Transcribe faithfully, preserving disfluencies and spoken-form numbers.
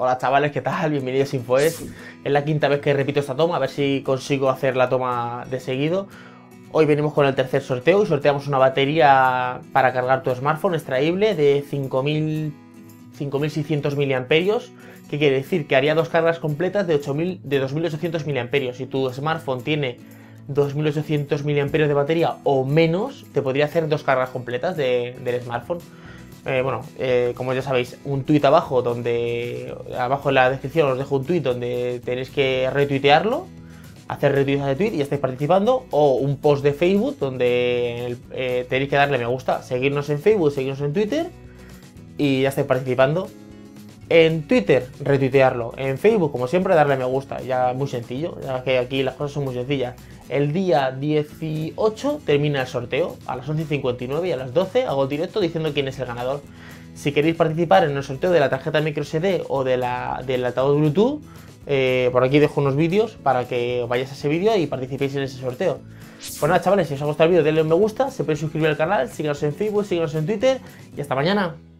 Hola chavales, ¿qué tal? Bienvenidos a InfoES. Es la quinta vez que repito esta toma, a ver si consigo hacer la toma de seguido. Hoy venimos con el tercer sorteo y sorteamos una batería para cargar tu smartphone extraíble de cinco mil seiscientos miliamperios. ¿Qué quiere decir? Que haría dos cargas completas de, ocho mil, de dos mil ochocientos miliamperios. Si tu smartphone tiene dos mil ochocientos miliamperios de batería o menos, te podría hacer dos cargas completas de, del smartphone. Eh, bueno, eh, como ya sabéis, un tuit abajo, donde abajo en la descripción os dejo un tuit donde tenéis que retuitearlo, hacer retweet a ese tweet y ya estáis participando, o un post de Facebook donde eh, tenéis que darle me gusta, seguirnos en Facebook, seguirnos en Twitter y ya estáis participando. En Twitter, retuitearlo. En Facebook, como siempre, darle me gusta. Ya muy sencillo, ya que aquí las cosas son muy sencillas. El día dieciocho termina el sorteo, a las once y cincuenta y nueve, y a las doce hago el directo diciendo quién es el ganador. Si queréis participar en el sorteo de la tarjeta microSD o de la, del altavoz Bluetooth, eh, por aquí dejo unos vídeos para que vayáis a ese vídeo y participéis en ese sorteo. Pues nada, chavales, si os ha gustado el vídeo, denle un me gusta, se podéis suscribir al canal, síganos en Facebook, síganos en Twitter y hasta mañana.